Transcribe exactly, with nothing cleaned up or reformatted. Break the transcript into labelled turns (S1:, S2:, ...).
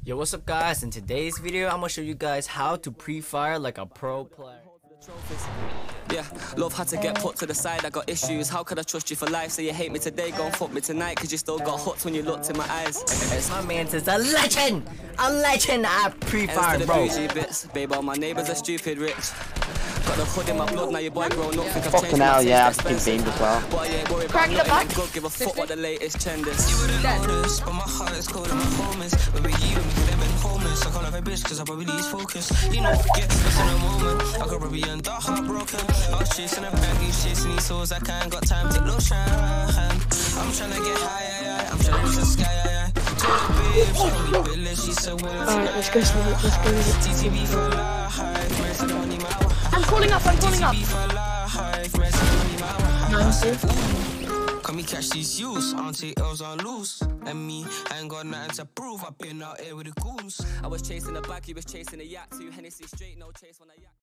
S1: Yo, what's up guys? In today's video, I'm gonna show you guys how to pre-fire like a pro player.
S2: Yeah, love had to get put to the side, I got issues. How could I trust you for life? So you hate me today, go and fuck me tonight, cause you still got hooked when you looked in my eyes.
S1: My man's is a legend! A legend at pre-fire, bro.
S2: Bits. Babe, all my neighbours are stupid rich. Got the hood in my blood, now your boy grown up. Think I've
S3: Fucking hell, yeah, I've been beamed as well.
S2: But I ain't worried about nothing good, give a fuck what the latest trend is. You wouldn't notice, but my heart is cold and my home is. But with you, we could have been homeless. I can't have a bitch, cause I probably lose focus. You know, forget this in a moment. I could probably end up heartbroken. I was chasing a bag, you chasing these souls. I can't got time, take no shine. I'm trying to get high, yeah, yeah. I'm trying to reach the sky, yeah, yeah. Alright,
S4: let's go, let's go. I'm calling up, I'm calling up. Nice.
S2: Can we catch these youths? Auntie L's on loose. And me, I ain't got nothing to prove. I've been out here with the goons. I was chasing a bag, he was chasing a yak. Two Hennessy straight, no chase when I yak.